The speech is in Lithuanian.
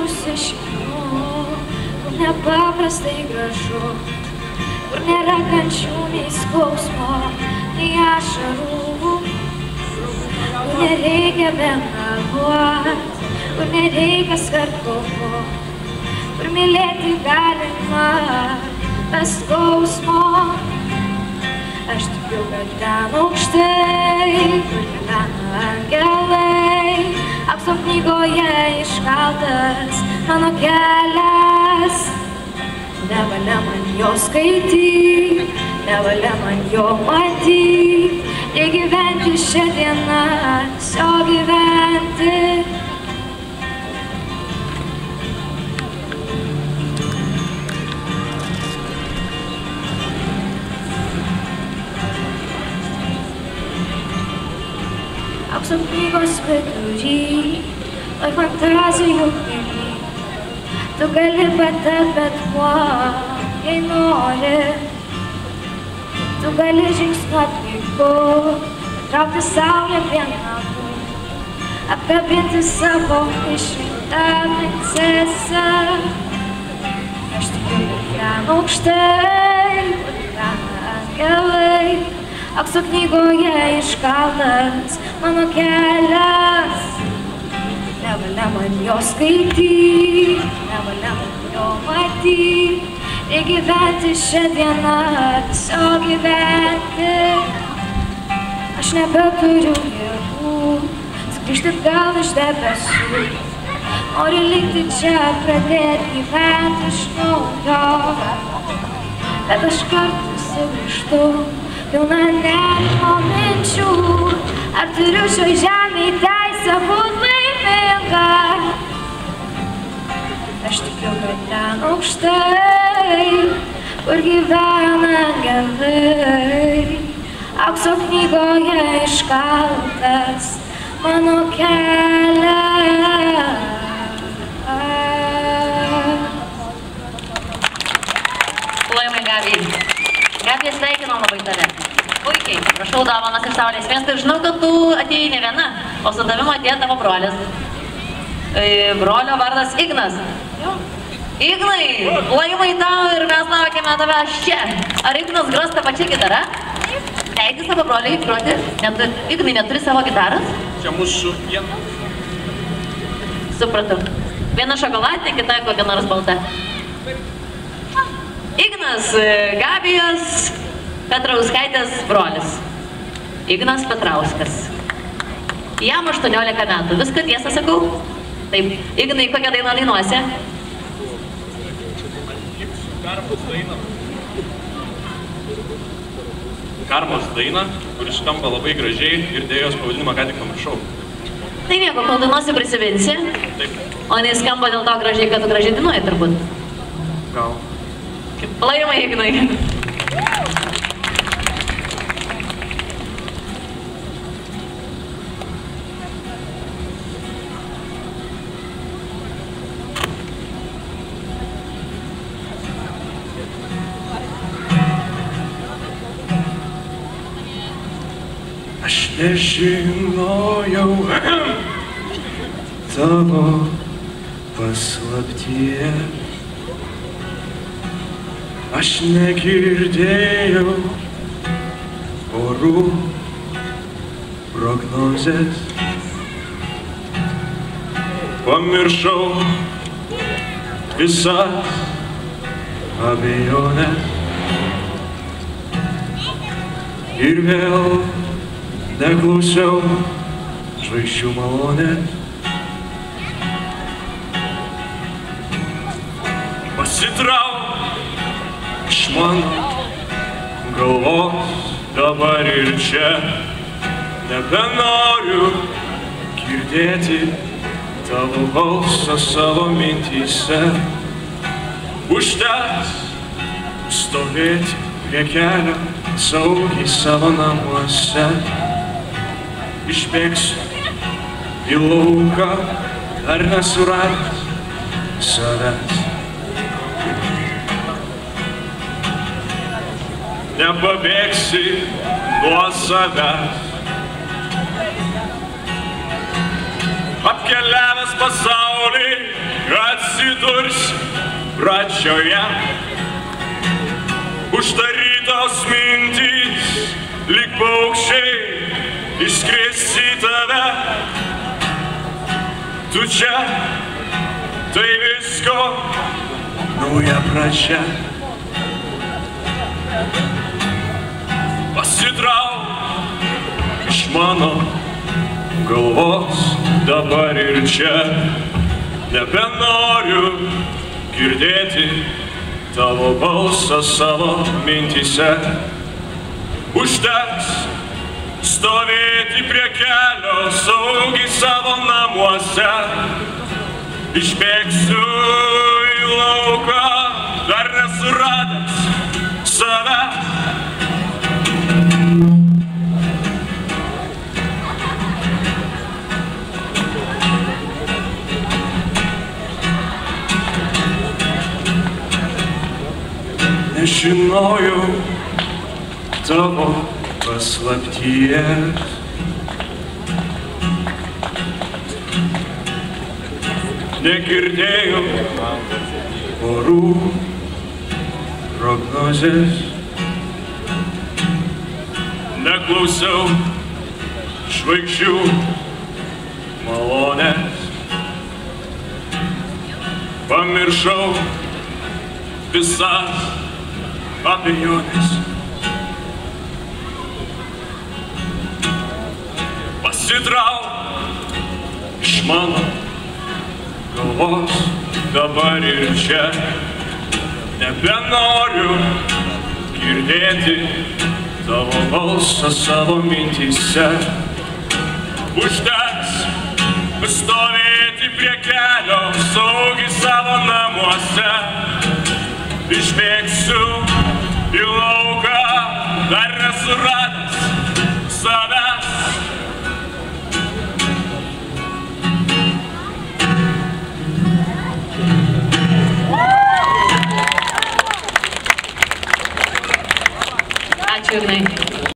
nusišinu, kur nepaprastai gražu, kur nėra kančių, nei skausmo, nei ašarų, kur nereikia bemeluot, kur nereikia skartuko, kur mylėti galima be skausmo. Aš tikiu, kad ten aukštai, kur gyvena angelai, aukso knygoje iškaltas mano kelias. Nevalia man jo skaityt, nevalia man jo matyt, reikia gyventi šią dieną, tiesiog gyventi. Aukso knygos vidury, oi fantazijų pily, tu gali patapti bet kuo, jei nori. Tu gali žingsniuot laiku, traukti saulę prie namų, apkabinti savo išrinktą princesę. Aš tikiu, kad ten aukštai, kur gyvena angelai, aukso knygoje iškaltas mano kelias. Nevalia man jo skaityt, nevalia man jo matyt, reikia gyventi šią dieną, tiesiog gyventi. Aš nebeturiu jėgų sugrįžti atgal iš debesų, noriu likti čia, pradėti gyventi iš naujo, bet aš kartais sugrįžtu pilna nerimo minčių. Ar turiu šioj žemėj teisę būt laiminga? Aš tikiu, kad ten aukštai, kur gyvena angelai, aukso knygoje iškaltas mano kelias. Plojimai Gabijai. Gabija, sveikinam labai tave. Puikiai, prašau dovanas iš Saulės miesto ir žinau, kad tu atėjai ne viena, o su tavimi atėjo tavo brolis. Brolio vardas Ignas. Ignai, plojimai tau ir mes laukiame tavęs čia. Ar Ignas gros tą pačią gitarą? Leidi savo broliai groti? Ignai neturi savo gitaros? Čia mūsų viena. Supratau. Viena šokoladė, kita kokia nors balta. Ignas, Gabijos Petrauskaitės brolis. Ignas Petrauskas. Jam 18 metų. Viską tiesą sakau? Taip. Ignai, kokią dainą dainuosi? Karmos daina. Karmos daina, kuris skamba labai gražiai ir dėl jos pavadinimą ką tik pamiršau. Tai nieko, kol dainuosi prisiminsi. Taip. O jinai skamba dėl to gražiai, kad tu gražiai dainuoji turbūt. Gal. Plojimai, Ignai. Aš nežinojau tavo paslapties. Aš negirdėjau orų prognozės. Pamiršau visas abejonės. Ir vėl neklausiau žvaigždžių malonės. Pasitrauk iš mano galvos dabar ir čia. Nebenoriu girdėti tavo balsą savo mintyse. Užteks stovėti prie kelio saugiai savo namuose. Išbėgsiu į lauką, dar nesuradęs savęs. Nepabėgsi nuo savęs. Apkeliavęs pasaulį, atsidursi pradžioje. Uždarytos mintys, lyg paukščiai, išskris į tave. Tu čia, tai visko nauja pradžia. Pasitrauk iš mano galvos dabar ir čia. Nebenoriu girdėti tavo balsą savo mintyse. Užteks stovėti prie kelio saugiai savo namuose. Išbėgsiu į lauką, dar nesuradęs save. Nežinojau tavo paslapties. Negirdėjau orų prognozės. Neklausiau žvaigždžių malonės. Pamiršau visas abejonės. Pasitrauk iš mano galvos dabar ir čia. Nebenoriu girdėti tavo balsą savo mintyse. Užteks stovėti prie kelio saugiai savo namuose. Išbėgsiu į lauką, dar nesuradęs savęs. Ačiū, Ignai.